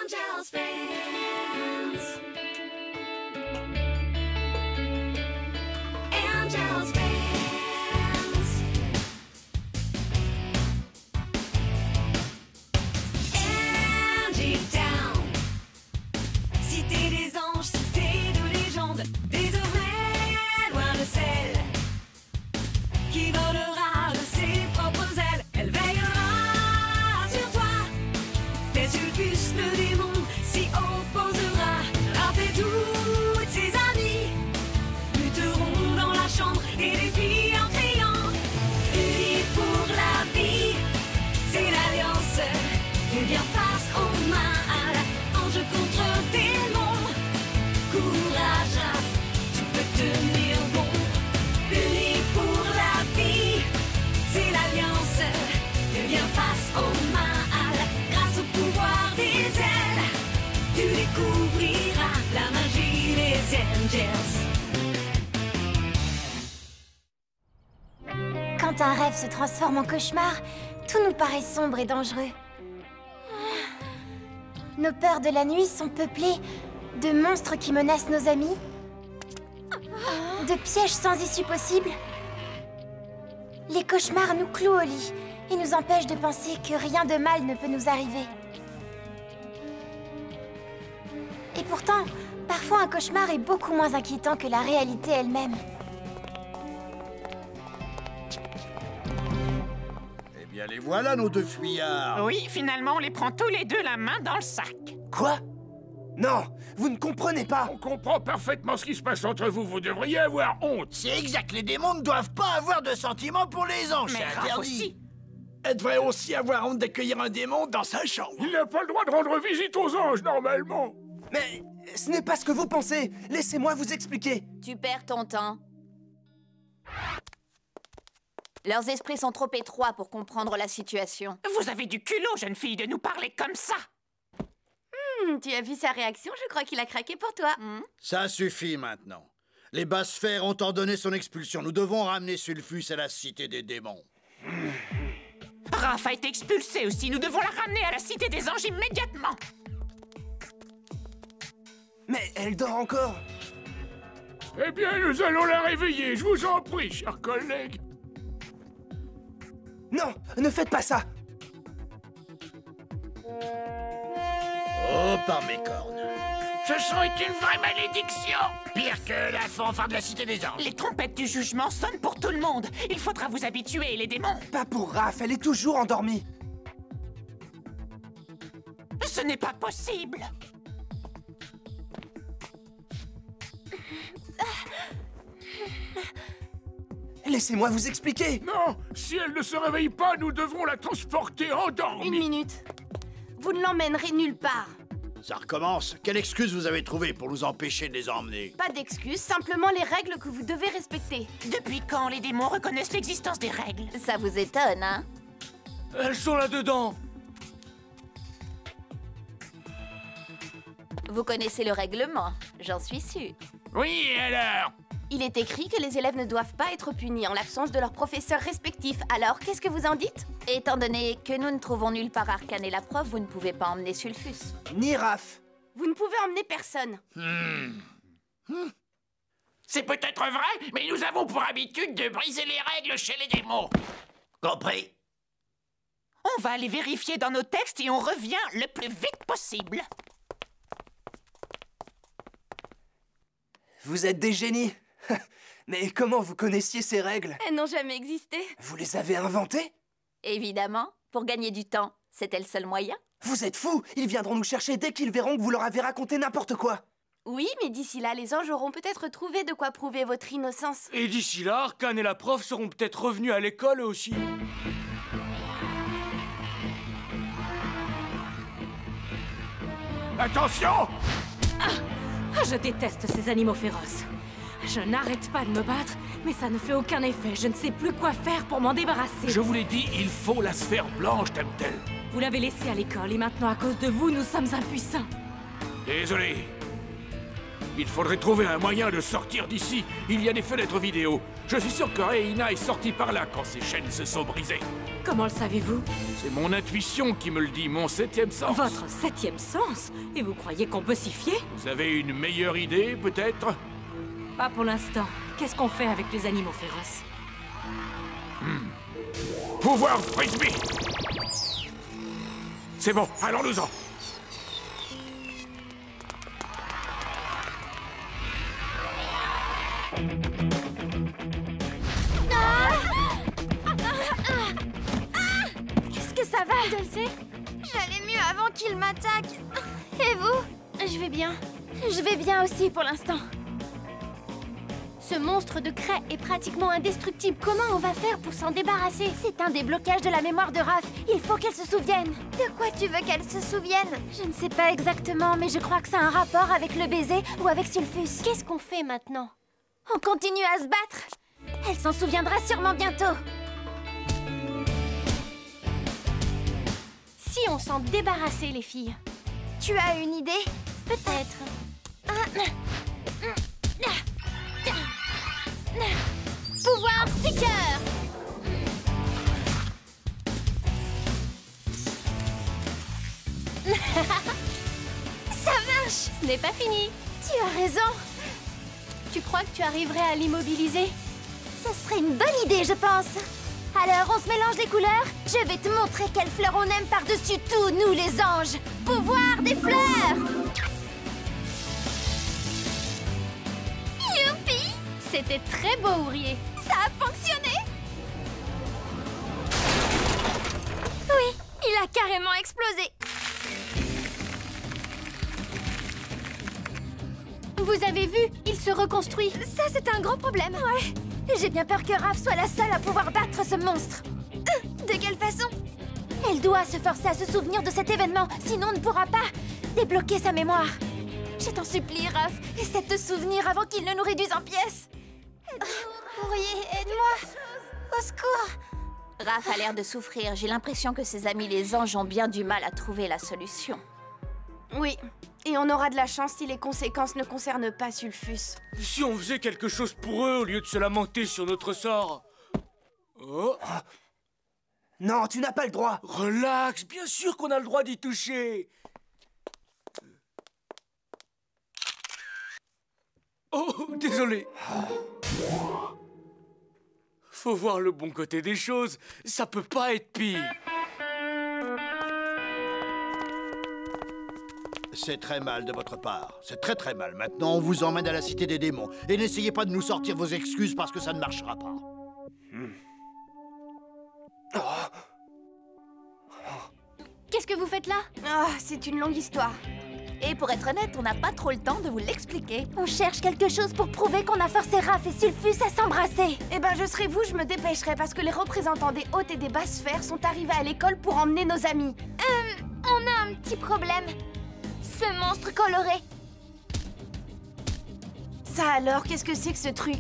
Angels fans. Angels fans. Angie Town. Cité des anges, cité de légende. Désormais, loin de celle qui volera de ses propres ailes. Elle veillera sur toi. Sulfus, le démon, s'y opposera. Raph et toutes ses amies lutteront dans la chambre et défient en criant. Unis pour la vie, c'est l'alliance. Tu viens face au mal, ange contre démon. Courage, Raph, tu peux tenir bon. Unis pour la vie, c'est l'alliance. Tu viens face au mal. Pouvoir des ailes, tu découvriras la magie des Angels. Quand un rêve se transforme en cauchemar, tout nous paraît sombre et dangereux. Nos peurs de la nuit sont peuplées de monstres qui menacent nos amis, de pièges sans issue possible. Les cauchemars nous clouent au lit et nous empêchent de penser que rien de mal ne peut nous arriver. Et pourtant, parfois un cauchemar est beaucoup moins inquiétant que la réalité elle-même. Eh bien, les voilà, nos deux fuyards. Oui, finalement, on les prend tous les deux la main dans le sac. Quoi? Non, vous ne comprenez pas. On comprend parfaitement ce qui se passe entre vous. Vous devriez avoir honte. C'est exact, les démons ne doivent pas avoir de sentiments pour les anges. Mais C'est Raph interdit. aussi. Elle devrait aussi avoir honte d'accueillir un démon dans sa chambre. Il n'a pas le droit de rendre visite aux anges, normalement. Mais ce n'est pas ce que vous pensez. Laissez-moi vous expliquer. Tu perds ton temps. Leurs esprits sont trop étroits pour comprendre la situation. Vous avez du culot, jeune fille, de nous parler comme ça. Tu as vu sa réaction? Je crois qu'il a craqué pour toi. Ça suffit maintenant. Les basses sphères ont ordonné son expulsion. Nous devons ramener Sulfus à la cité des démons. Raph a été expulsé aussi. Nous devons la ramener à la cité des anges immédiatement. Mais elle dort encore. Eh bien, nous allons la réveiller, je vous en prie, chers collègues. Non, ne faites pas ça. Oh, par mes cornes. Ce son est une vraie malédiction. Pire que la fanfare de la cité des anges. Les trompettes du jugement sonnent pour tout le monde. Il faudra vous habituer, les démons. Pas pour Raph, elle est toujours endormie. Ce n'est pas possible. Laissez-moi vous expliquer. Non, si elle ne se réveille pas, nous devrons la transporter endormie. Une minute. Vous ne l'emmènerez nulle part. Ça recommence. Quelle excuse vous avez trouvée pour nous empêcher de les emmener? Pas d'excuses, simplement les règles que vous devez respecter. Depuis quand les démons reconnaissent l'existence des règles? Ça vous étonne, hein? Elles sont là-dedans. Vous connaissez le règlement, j'en suis sûre. Oui, et alors? Il est écrit que les élèves ne doivent pas être punis en l'absence de leurs professeurs respectifs. Alors, qu'est-ce que vous en dites? Étant donné que nous ne trouvons nulle part Arcane et la preuve, vous ne pouvez pas emmener Sulfus. Ni Raph. Vous ne pouvez emmener personne. C'est peut-être vrai, mais nous avons pour habitude de briser les règles chez les démons. Compris? On va aller vérifier dans nos textes et on revient le plus vite possible. Vous êtes des génies. Mais comment vous connaissiez ces règles? Elles n'ont jamais existé. Vous les avez inventées? Évidemment, pour gagner du temps. C'était le seul moyen. Vous êtes fous. Ils viendront nous chercher dès qu'ils verront que vous leur avez raconté n'importe quoi. Oui, mais d'ici là, les anges auront peut-être trouvé de quoi prouver votre innocence. Et d'ici là, Arcane et la prof seront peut-être revenus à l'école aussi. Attention! Je déteste ces animaux féroces. Je n'arrête pas de me battre, mais ça ne fait aucun effet. Je ne sais plus quoi faire pour m'en débarrasser. Je vous l'ai dit, il faut la sphère blanche, Temtel. Vous l'avez laissé à l'école et maintenant, à cause de vous, nous sommes impuissants. Désolé. Il faudrait trouver un moyen de sortir d'ici. Il y a des fenêtres vidéo. Je suis sûr que Reina est sortie par là quand ses chaînes se sont brisées. Comment le savez-vous? C'est mon intuition qui me le dit, mon 7e sens. Votre 7e sens? Et vous croyez qu'on peut s'y fier? Vous avez une meilleure idée, peut-être? Pas pour l'instant. Qu'est-ce qu'on fait avec les animaux féroces? Pouvoir frisbee! C'est bon, allons-nous-en! Est-ce que ça va, Dulce? J'allais mieux avant qu'il m'attaque. Et vous? Je vais bien. Je vais bien aussi pour l'instant. Ce monstre de craie est pratiquement indestructible. Comment on va faire pour s'en débarrasser? C'est un des blocages de la mémoire de Raph. Il faut qu'elle se souvienne. De quoi tu veux qu'elle se souvienne? Je ne sais pas exactement, mais je crois que ça a un rapport avec le baiser ou avec Sulfus. Qu'est-ce qu'on fait maintenant? On continue à se battre. Elle s'en souviendra sûrement bientôt. Si on s'en débarrassait, les filles. Tu as une idée? Peut-être. Pouvoir sticker! Ça marche! Ce n'est pas fini. Tu as raison. Tu crois que tu arriverais à l'immobiliser? Ça serait une bonne idée, je pense. Alors, on se mélange les couleurs. Je vais te montrer quelle fleur on aime par-dessus tout, nous les anges. Pouvoir des fleurs! Youpi! C'était très beau, ouvrier. Ça a fonctionné! Oui, il a carrément explosé. Vous avez vu? Il se reconstruit. Ça, c'est un gros problème. Ouais. J'ai bien peur que Raph soit la seule à pouvoir battre ce monstre. De quelle façon? Elle doit se forcer à se souvenir de cet événement, sinon on ne pourra pas débloquer sa mémoire. Je t'en supplie, Raph, essaie de te souvenir avant qu'il ne nous réduise en pièces. Ouvrier, aide-moi. Au secours. Raph a l'air de souffrir. J'ai l'impression que ses amis les anges ont bien du mal à trouver la solution. Oui, et on aura de la chance si les conséquences ne concernent pas Sulfus. Si on faisait quelque chose pour eux au lieu de se lamenter sur notre sort. Oh. Non, tu n'as pas le droit. Relax, bien sûr qu'on a le droit d'y toucher. Oh, désolé. Faut voir le bon côté des choses. Ça peut pas être pire. C'est très mal de votre part. C'est très très mal. Maintenant, on vous emmène à la cité des démons. Et n'essayez pas de nous sortir vos excuses parce que ça ne marchera pas. Qu'est-ce que vous faites là? Ah, c'est une longue histoire. Et pour être honnête, on n'a pas trop le temps de vous l'expliquer. On cherche quelque chose pour prouver qu'on a forcé Raph et Sulfus à s'embrasser. Eh ben, je serais vous, je me dépêcherais parce que les représentants des hautes et des basses sphères sont arrivés à l'école pour emmener nos amis. On a un petit problème. Ce monstre coloré. Ça alors, qu'est-ce que c'est que ce truc?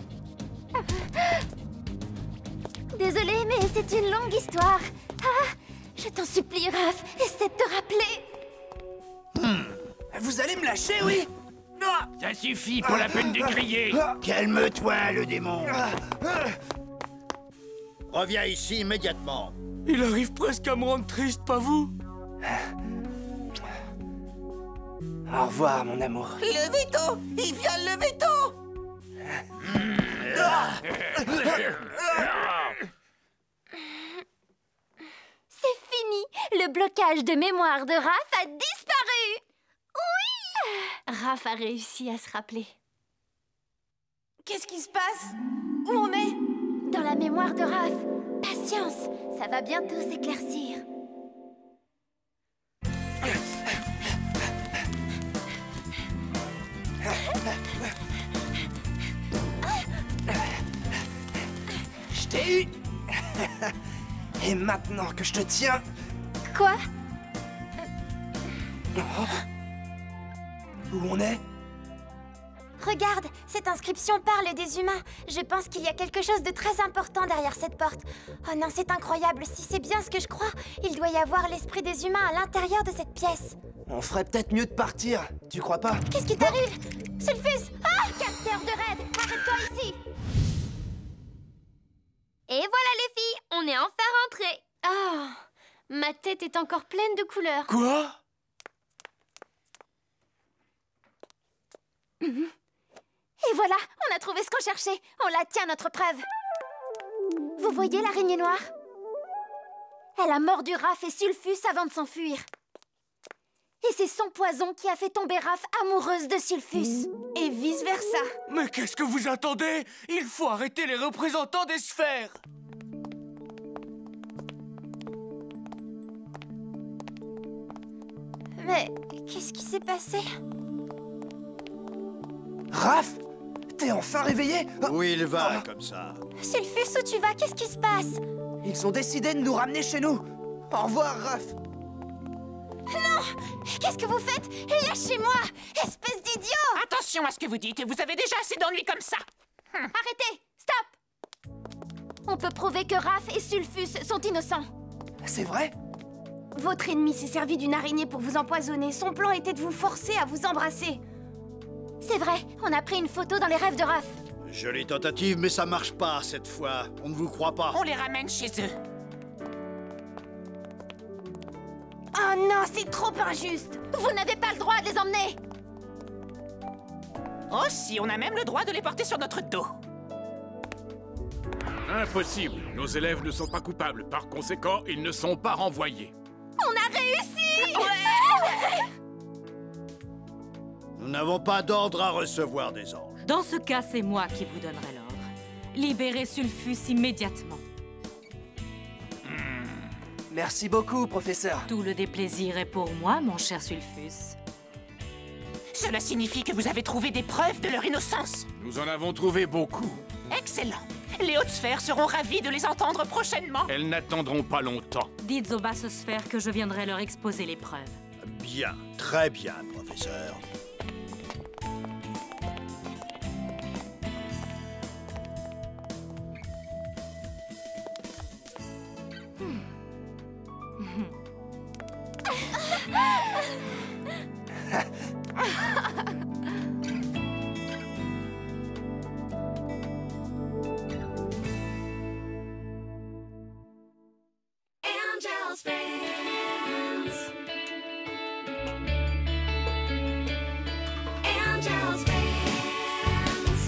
Désolée, mais c'est une longue histoire. Ah, je t'en supplie, Raph, essaie de te rappeler. Vous allez me lâcher, oui? Ça suffit pour la peine de crier. Calme-toi, le démon. Reviens ici immédiatement. Il arrive presque à me rendre triste, pas vous? Au revoir, mon amour. Le veto! Il vient le veto! C'est fini. Le blocage de mémoire de Raph a disparu. Oui! Raph a réussi à se rappeler. Qu'est-ce qui se passe? Où on est? Dans la mémoire de Raph. Patience, ça va bientôt s'éclaircir. Je t'ai eu. Et maintenant que je te tiens... Quoi? Où on est? Regarde, cette inscription parle des humains. Je pense qu'il y a quelque chose de très important derrière cette porte. Oh non, c'est incroyable. Si c'est bien ce que je crois, il doit y avoir l'esprit des humains à l'intérieur de cette pièce. On ferait peut-être mieux de partir, tu crois pas? Qu'est-ce qui t'arrive? Sulfus! Ah! Capteur de raid! Arrête-toi ici! Et voilà les filles, on est enfin rentrés. Ah, ma tête est encore pleine de couleurs. Quoi? Et voilà, on a trouvé ce qu'on cherchait. On la tient, notre preuve. Vous voyez l'araignée noire? Elle a mordu Raph et Sulfus avant de s'enfuir. Et c'est son poison qui a fait tomber Raph amoureuse de Sulfus. Et vice-versa. Mais qu'est-ce que vous attendez? Il faut arrêter les représentants des sphères. Mais qu'est-ce qui s'est passé? Raph, t'es enfin réveillé? Où il va, comme ça? Sulfus, où tu vas? Qu'est-ce qui se passe? Ils ont décidé de nous ramener chez nous. Au revoir, Raph. Non! Qu'est-ce que vous faites? Lâchez-moi! Espèce d'idiot! Attention à ce que vous dites, vous avez déjà assez d'ennuis comme ça. Arrêtez! Stop! On peut prouver que Raph et Sulfus sont innocents. C'est vrai? Votre ennemi s'est servi d'une araignée pour vous empoisonner. Son plan était de vous forcer à vous embrasser. C'est vrai, on a pris une photo dans les rêves de Raph. Jolie tentative, mais ça marche pas cette fois. On ne vous croit pas. On les ramène chez eux. Oh non, c'est trop injuste. Vous n'avez pas le droit de les emmener. Oh si, on a même le droit de les porter sur notre dos. Impossible. Nos élèves ne sont pas coupables. Par conséquent, ils ne sont pas renvoyés. On a réussi! Nous n'avons pas d'ordre à recevoir des anges. Dans ce cas, c'est moi qui vous donnerai l'ordre. Libérez Sulfus immédiatement. Merci beaucoup, professeur. Tout le déplaisir est pour moi, mon cher Sulfus. Cela signifie que vous avez trouvé des preuves de leur innocence. Nous en avons trouvé beaucoup. Excellent. Les hautes sphères seront ravis de les entendre prochainement. Elles n'attendront pas longtemps. Dites aux basses sphères que je viendrai leur exposer les preuves. Bien, très bien, professeur. Angels fans. Angels fans.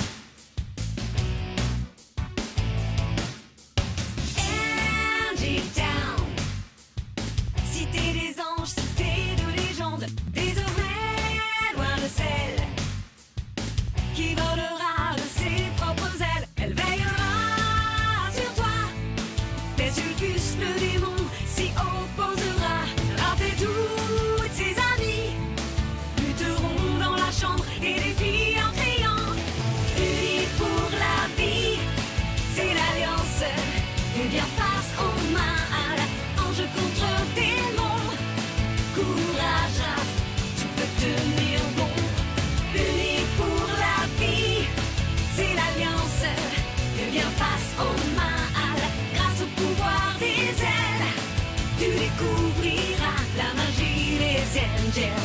Angie Town. Cité des anges, cité de légende. Désormais, loin de celle qui volera de ses propres ailes. Elle veillera sur toi. Mais Sulfus, le démon, s'y opposera. Raph et toutes ses amies lutteront dans la chambre et défient en criant. Unis pour la vie, c'est l'alliance. Et bien face aux mal, ange contre démon. Courage, Raph, tu peux tenir bon. Unis pour la vie, c'est l'alliance. Et bien face au mal, grâce au pouvoir des ailes, tu découvriras la magie des angels.